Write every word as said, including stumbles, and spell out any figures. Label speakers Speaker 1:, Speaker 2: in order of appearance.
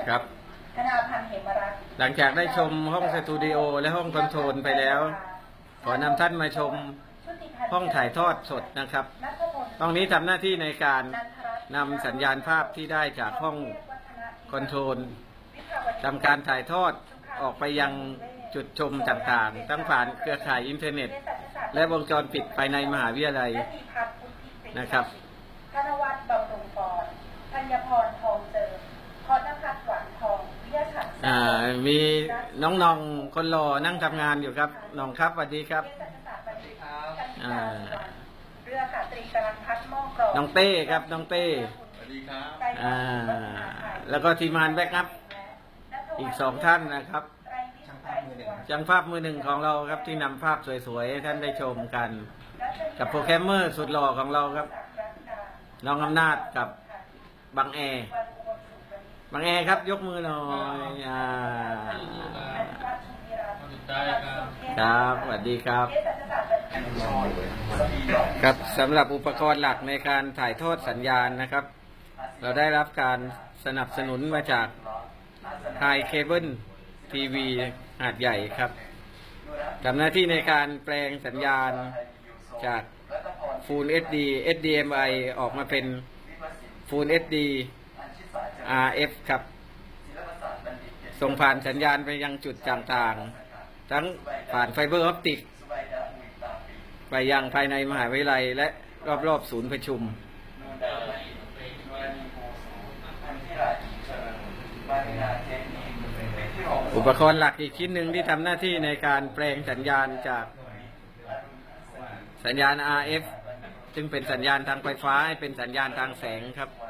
Speaker 1: ครับ
Speaker 2: ธนาพันธ์เหมรัตน์
Speaker 1: หลังจากได้ชมห้องสตูดิโอและห้องคอนโทรลไปแล้วขอนำท่านมาชมห้องถ่ายทอดสดนะครับห้องนี้ทำหน้าที่ในการนำสัญญาณภาพที่ได้จากห้องคอนโทรลทำการถ่ายทอดออกไปยังจุดชมต่างๆทั้งผ่านเครือข่ายอินเทอร์เน็ตและวงจรปิดภายในมหาวิทยาลัยนะครับ
Speaker 2: ธนวัฒน์บำรุงปอนธัญพรทองเจิมพรณพัฒน์หวานทองวิทยาฉัตร
Speaker 1: อ่ามีน้องๆคนรอนั่งทำงานอยู่ครับน้องครับสวัสดีครับอ่า
Speaker 2: เรืออากาศตรีกำลังพัฒน์ม่องกรอง
Speaker 1: น้องเต้ครับน้องเต้
Speaker 3: สวัสดีครับ
Speaker 1: อ่าแล้วก็ทีมงานแบ็กอัพอีกสองท่านนะครับช่างภาพมือหนึ่งของเราครับที่นำภาพสวยๆให้ท่านได้ชมกันกับโปรแกรมเมอร์สุดหล่อของเราครับน้องอำนาจกับบังแอบางแอครับยกมือหน่อยอ่าครับสวัสดีครับครับสำหรับอุปกรณ์หลักในการถ่ายทอดสัญญาณนะครับเราได้รับการสนับสนุนมาจากไฮเคเบิลทีวีหาดใหญ่ครับทำหน้าที่ในการแปลงสัญญาณจาก Full เอช ดี เอช ดี เอ็ม ไอ ออกมาเป็น Full เอช ดี อาร์ เอฟ ครับส่งผ่านสัญญาณไปยังจุดต่างๆทั้งผ่านไฟเบอร์ออปติกไปยังภายในมหาวิทยาลัยและรอบๆศูนย์ประชุมอุปกรณ์หลักอีกชิ้นหนึ่งที่ทำหน้าที่ในการแปลงสัญญาณจากสัญญาณ อาร์ เอฟ ซึ่งเป็นสัญญาณทางไฟฟ้าให้เป็นสัญญาณทางแสงครับ